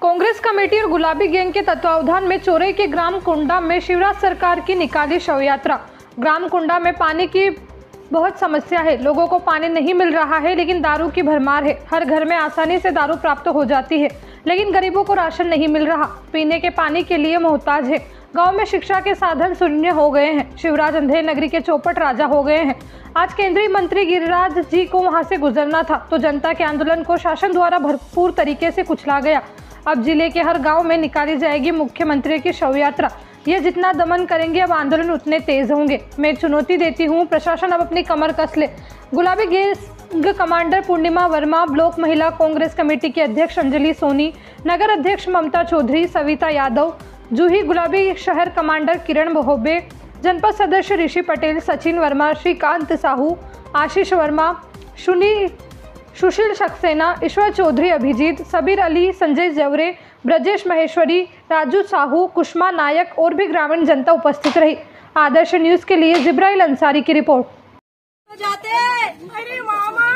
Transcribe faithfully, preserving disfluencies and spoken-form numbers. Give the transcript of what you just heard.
Congress committee और गुलाबी gang के तत्वावधान में चोरई के ग्राम कुंडा में शिवराज सरकार की निकाली शव यात्रा। ग्राम कुंडा में पानी की बहुत समस्या है, लोगों को पानी नहीं मिल रहा है, लेकिन दारू की भरमार है। हर घर में आसानी से दारू प्राप्त हो जाती है, लेकिन गरीबों को राशन नहीं मिल रहा, पीने के पानी के लिए मोहताज है। गांव में शिक्षा के साधन शून्य हो गए हैं। शिवराज अंधेर नगरी के चौपट राजा हो गए हैं। आज केंद्रीय मंत्री गिरिराज जी को वहां से गुजरना था, तो जनता के आंदोलन को शासन द्वारा भरपूर तरीके से कुचला गया। अब जिले के हर गांव में निकाली जाएगी मुख्यमंत्री की शव यात्रा। ये जितना दमन करेंगे, अब आंदोलन उतने तेज होंगे। मैं चुनौती देती हूँ, प्रशासन अब अपनी कमर कस ले। Gulabi gang commander Purnima Verma, block महिला कांग्रेस कमेटी की अध्यक्ष अंजलि सोनी, नगर अध्यक्ष ममता चौधरी, सविता यादव, जूही गुलाबी शहर कमांडर किरण बहोबे, जनपद सदस्य ऋषि पटेल, सचिन वर्मा, श्रीकांत साहू, आशीष वर्मा, शुनी सुशील सक्सेना, ईश्वर चौधरी, अभिजीत, सबीर अली, संजय जवरे, ब्रजेश महेश्वरी, राजू साहू, कुष्मा नायक और भी ग्रामीण जनता उपस्थित रही। आदर्श न्यूज के लिए जिब्राइल अंसारी की रिपोर्ट। जाते अरे मामा